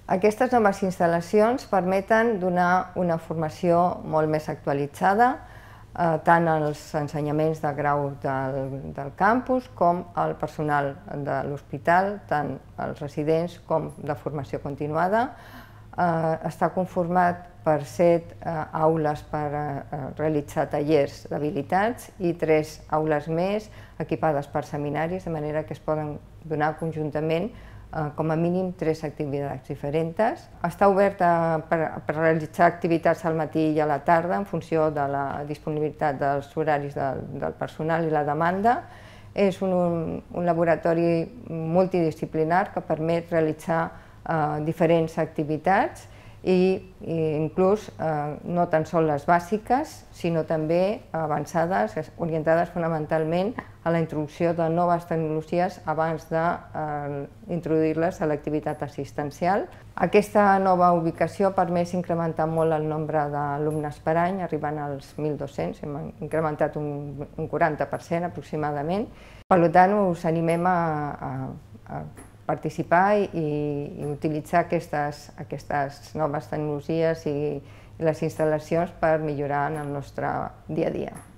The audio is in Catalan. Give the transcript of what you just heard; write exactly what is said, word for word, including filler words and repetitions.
Aquestes noves instal·lacions permeten donar una formació molt més actualitzada, eh, tant als ensenyaments de grau del, del campus com al personal de l'hospital, tant els residents com de formació continuada. Eh, està conformat per set eh, aules per eh, realitzar tallers d'habilitats i tres aules més equipades per seminaris, de manera que es poden donar conjuntament com a mínim tres activitats diferents. Està oberta per, per realitzar activitats al matí i a la tarda en funció de la disponibilitat dels horaris del, del personal i la demanda. És un, un laboratori multidisciplinar que permet realitzar eh, diferents activitats i, i inclús eh, no tan sols les bàsiques, sinó també avançades, orientades fonamentalment a la introducció de noves tecnologies abans d'introduir-les a l'activitat assistencial. Aquesta nova ubicació ha permès incrementar molt el nombre d'alumnes per any, arribant als mil dos-cents, hem incrementat un, un quaranta per cent aproximadament. Per tant, us animem a, a, a participar i, i utilitzar aquestes, aquestes noves tecnologies i, i les instal·lacions per millorar en el nostre dia a dia.